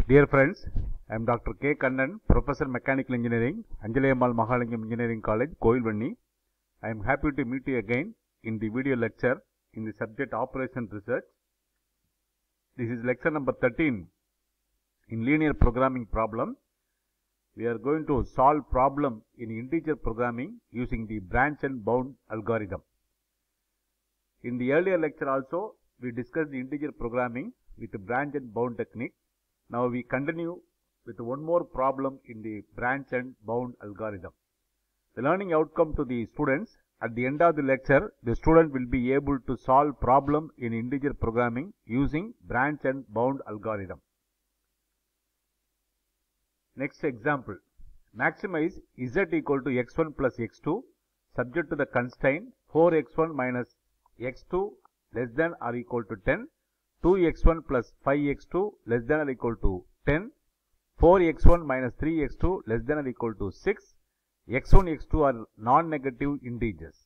Dear friends, I am Dr. K. Kannan, Professor Mechanical Engineering, Anjalayammal Mahalingam Engineering College, Koilvanni. I am happy to meet you again in the video lecture in the subject Operation Research. This is lecture number 13 in linear programming problem. We are going to solve problem in integer programming using the branch and bound algorithm. In the earlier lecture also, we discussed the integer programming with the branch and bound technique. Now we continue with one more problem in the branch and bound algorithm. The learning outcome to the students: at the end of the lecture, the student will be able to solve problem in integer programming using branch and bound algorithm. Next example: maximize z equal to x1 plus x2 subject to the constraint 4x1 minus x2 less than or equal to 10, 2x1 plus 5x2 less than or equal to 10, 4x1 minus 3x2 less than or equal to 6, x1, x2 are non-negative integers.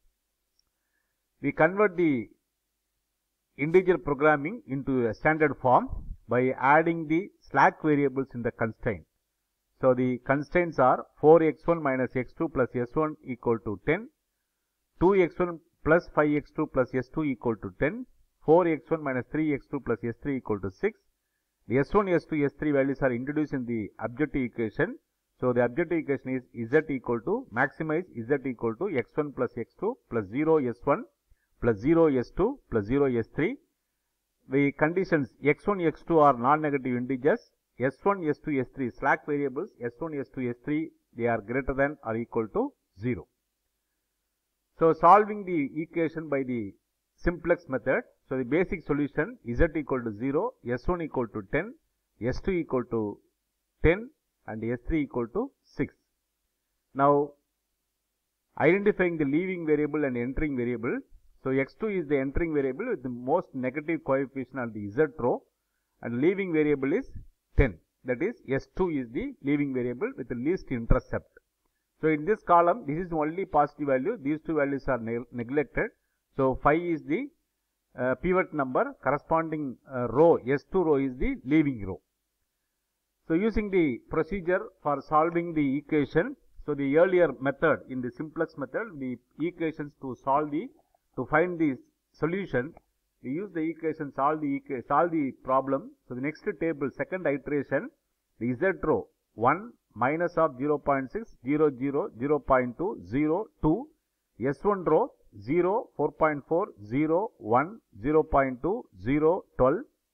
We convert the integer programming into a standard form by adding the slack variables in the constraint. So the constraints are 4x1 minus x2 plus s1 equal to 10, 2x1 plus 5x2 plus s2 equal to 10, 4x1 minus 3x2 plus s3 equal to 6. The s1, s2, s3 values are introduced in the objective equation. So the objective equation is z equal to maximize z equal to x1 plus x2 plus 0 s1 plus 0 s2 plus 0 s3. The conditions x1, x2 are non-negative integers. S1, S2, S3 slack variables, S1, S2, S3, they are greater than or equal to 0. So solving the equation by the simplex method. So the basic solution z equal to 0, S1 equal to 10, S2 equal to 10 and S3 equal to 6. Now identifying the leaving variable and entering variable. So x2 is the entering variable with the most negative coefficient on the z row, and leaving variable is 10. That is, S2 is the leaving variable with the least intercept. So in this column, this is only positive value. These two values are neglected. So 5 is the pivot number. Corresponding row, S2 row, is the leaving row. So using the procedure for solving the equation, so the earlier method, in the simplex method, the equations to find the solution, we use the equation, solve the problem. So the next table, second iteration, the z row 1 minus of 0.6, 0, 0, 0.2, 0, 2, s1 row 0, 4.4, 0, 1, 0.2, 0, 12,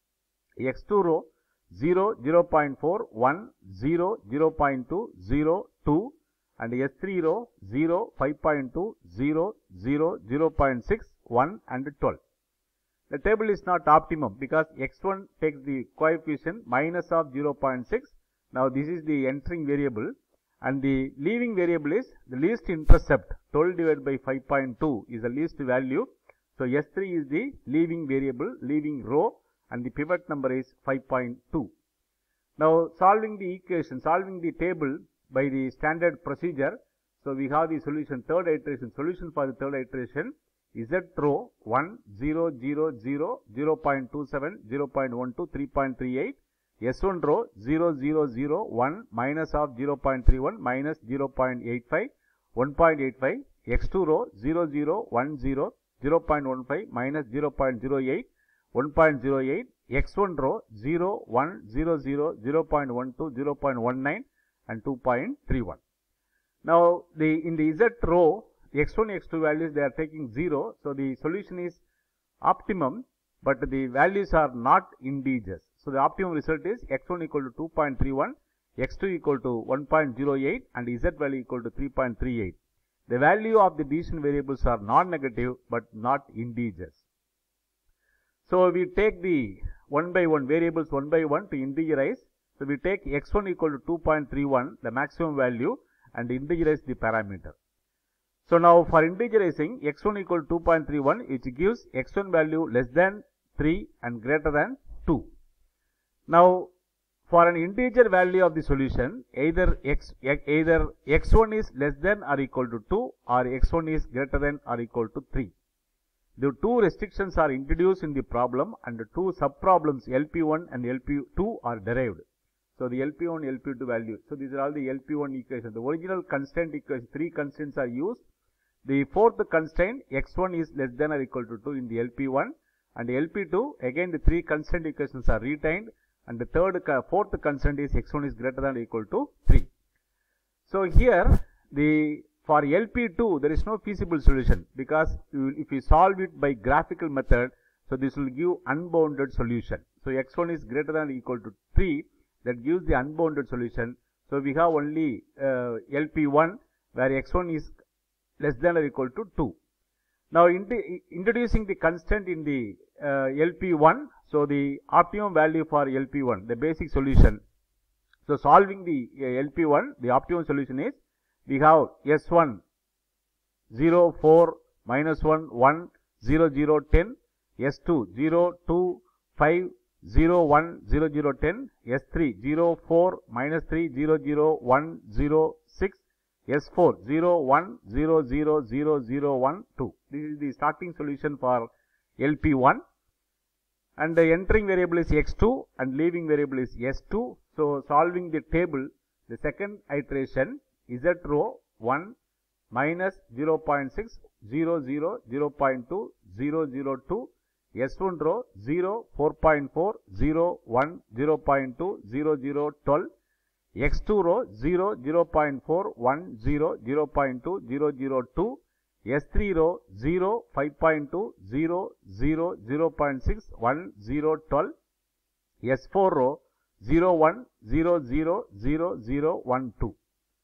x2 row 0, 0.4, 1, 0, 0.2, 0, 2, and s3 row 0, 5.2, 0, 0, 0.6, 1 and 12. The table is not optimum because x1 takes the coefficient minus of 0.6. Now this is the entering variable, and the leaving variable is the least intercept. 12 divided by 5.2 is the least value. So S3 is the leaving variable, leaving row, and the pivot number is 5.2. Now solving the equation, solving the table by the standard procedure. So we have the solution, third iteration, solution for the third iteration. Z row 1, 0, 0, 0, 0.27, 0.12, 3.38. S1 row 0, 0, 0, 1, minus of 0.31, minus 0.85, 1.85. X2 row 0, 0, 1, 0, 0.15, minus 0.08, 1.08. X1 row 0, 1, 0, 0, 0.12, 0.19 and 2.31. Now in the Z row, x1, x2 values, they are taking 0. So the solution is optimum, but the values are not integers. So the optimum result is x1 equal to 2.31, x2 equal to 1.08 and z value equal to 3.38. The value of the decision variables are non-negative but not integers. So we take the one by one variables one by one to integerize. So we take x1 equal to 2.31, the maximum value, and integerize the parameter. So now for integerizing x1 equal to 2.31, which gives x1 value less than 3 and greater than 2. Now for an integer value of the solution, either x1 is less than or equal to 2 or x1 is greater than or equal to 3. The two restrictions are introduced in the problem and the two sub-problems LP1 and LP2 are derived. So the LP1, LP2 value. So these are all the LP1 equations. The original constraint equation, 3 constraints are used. The fourth constraint, x1 is less than or equal to 2 in the LP1, and LP2, again the 3 constraint equations are retained, and the fourth constraint is x1 is greater than or equal to 3. So here, for LP2, there is no feasible solution, because if you solve it by graphical method, so this will give unbounded solution. So x1 is greater than or equal to 3, that gives the unbounded solution. So we have only LP1 where x1 is less than or equal to 2. Now introducing the constant in the LP1, so the optimum value for LP1, the basic solution. So solving the LP1, the optimum solution is, we have S1 0, 4, minus 1, 1, 0, 0, 10, S2 0, 2, 5, 0, 1, 0, 0, 10, S3 0, 4, minus 3, 0, 0, 1, 0, 6, S4 0, 1, 0, 0, 0, 0, 1, 2. This is the starting solution for LP1. And the entering variable is x2 and leaving variable is s2. So solving the table, the second iteration, z row 1 minus 0.6, 0, 0, 0.2, 0, 0, 2, s1 row 0, 4.4, 0, 1, 0.2, 0, 0, 12, x2 row 0, 0.4, 1, 0, 0.2, 0, 0, 2, S3 row 0, 5.2, 0, 0, 0.6, 1, 0, 12, S4 row 0, 1, 0, 0, 0, 0, 1, 2.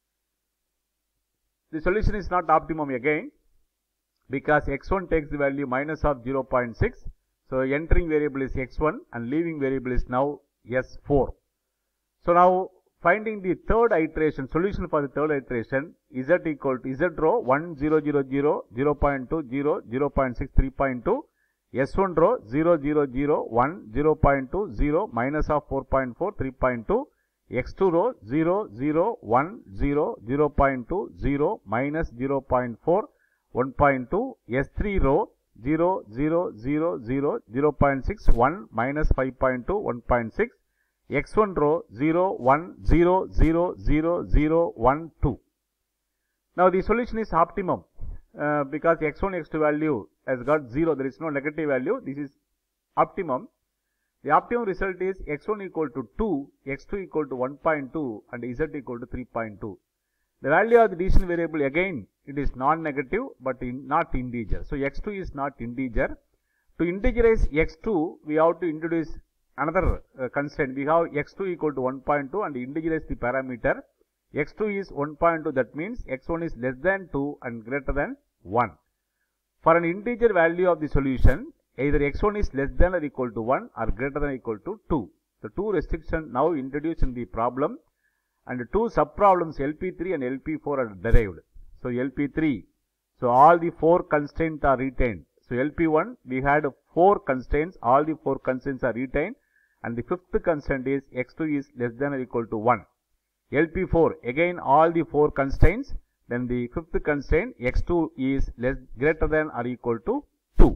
The solution is not optimum again, because x1 takes the value minus of 0.6. So entering variable is x1 and leaving variable is now s4. So now finding the third iteration, solution for the third iteration, z equal to z row 1, 0, 0, 0, 0.2, 0, 0.6, 3.2, s1 row 0, 0, 0, 1, 0.2, 0, minus of 4.4, 3.2, x2 row 0, 0, 1, 0, 0.2, 0, minus 0.4, 1.2, S3 row 0, 0, 0, 0, 0.6, 1, minus 5.2, 1.6, x1 row 0, 1, 0, 0, 0, 0, 1, 2. Now the solution is optimum because x1, x2 value has got 0, there is no negative value, this is optimum. The optimum result is x1 equal to 2, x2 equal to 1.2 and z equal to 3.2. The value of the decision variable, again it is non-negative but not integer. So x2 is not integer. To integerize x2, we have to introduce another constraint. We have x2 equal to 1.2 and integerize the parameter. x2 is 1.2, that means x1 is less than 2 and greater than 1. For an integer value of the solution, either x1 is less than or equal to 1 or greater than or equal to 2. The two restrictions now introduced in the problem, and two sub-problems LP3 and LP4 are derived. So LP3, so all the 4 constraints are retained. So LP1, we had 4 constraints, all the 4 constraints are retained, and the fifth constraint is x2 is less than or equal to 1. LP4, again all the 4 constraints, then the fifth constraint x2 is greater than or equal to 2.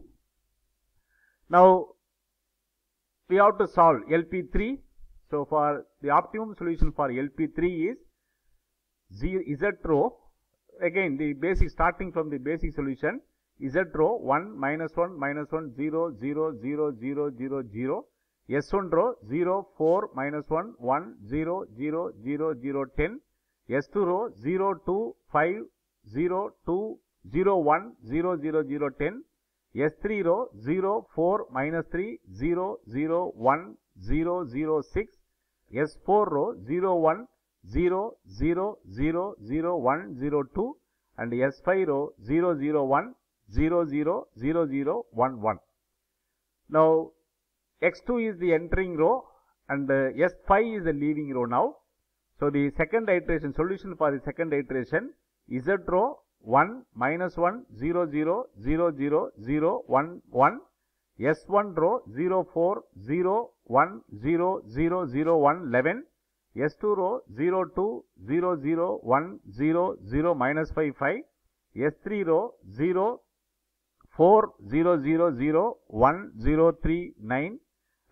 Now we have to solve LP3. So for the optimum solution for LP3 is z row, again the basic, starting from the basic solution, z row 1, minus 1, minus 1, 0, 0, 0, 0, 0, 0, S1 row 0, 4, minus 1, 1, 0, 0, 0, 0, 10, S2 row 0, 2, 5, 0, 2, 0, 1, 0, 0, 0, 10, S3 row 0, 4, minus 3, 0, 0, 1, 0, 0, 6, S4 row 0, 1, 0, 0, 0, 0, 1, 0, 2 and S5 row 0, 0, 1, 0, 0, 0, 0, 1, 1. Now x2 is the entering row and S5 is the leaving row now. So the second iteration, solution for the second iteration, z row 1, minus 1, 0, 0, 0, 0, 0, 1, 1, S1 row 0, 4, 0, 1, 0, 0, 0, 1, 11, S2 row 0, 2, 0, 0, 1, 0, 0, minus 5, 5, S3 row 0, 4, 0, 0, 0, 1, 0, 3, 9,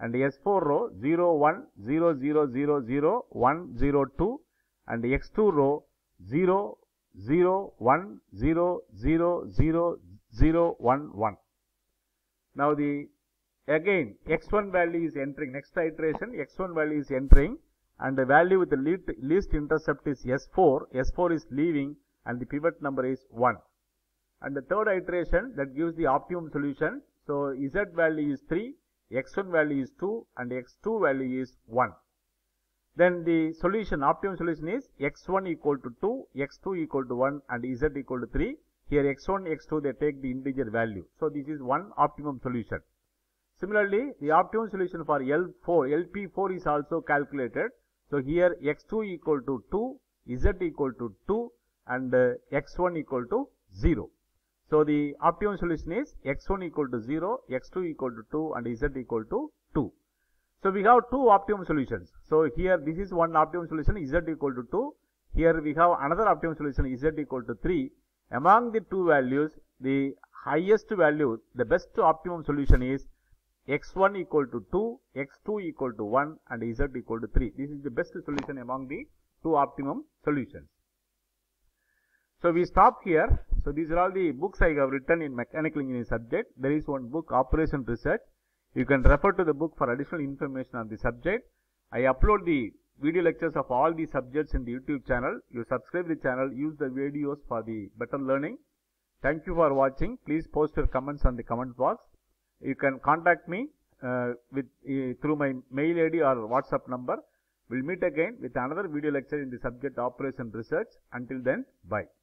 and S4 row 0, 1, 0, 0, 0, 0, 1, 0, 2, and X2 row 0, 0, 1, 0, 0, 0, 0, 1, 1. Now again X1 value is entering, next iteration X1 value is entering, and the value with the least intercept is S4, S4 is leaving, and the pivot number is 1. And the third iteration that gives the optimum solution, so Z value is 3, X1 value is 2, and X2 value is 1. Then the solution, optimum solution is X1 equal to 2, X2 equal to 1, and Z equal to 3. Here X1, X2 they take the integer value. So this is one optimum solution. Similarly, the optimum solution for LP4 is also calculated. So here X2 equal to 2, Z equal to 2, and X1 equal to 0. So the optimum solution is X1 equal to 0, X2 equal to 2, and Z equal to 2. So we have two optimum solutions. So here this is one optimum solution, Z equal to 2. Here we have another optimum solution, Z equal to 3. Among the two values, the highest value, the best optimum solution is X1 equal to 2, X2 equal to 1, and Z equal to 3. This is the best solution among the two optimum solutions. So we stop here. So these are all the books I have written in mechanical engineering subject. There is one book, Operation Research. You can refer to the book for additional information on the subject. I upload the video lectures of all the subjects in the YouTube channel. You subscribe the channel, use the videos for the better learning. Thank you for watching. Please post your comments on the comment box. You can contact me through my mail ID or WhatsApp number. We'll meet again with another video lecture in the subject Operation Research. Until then, bye.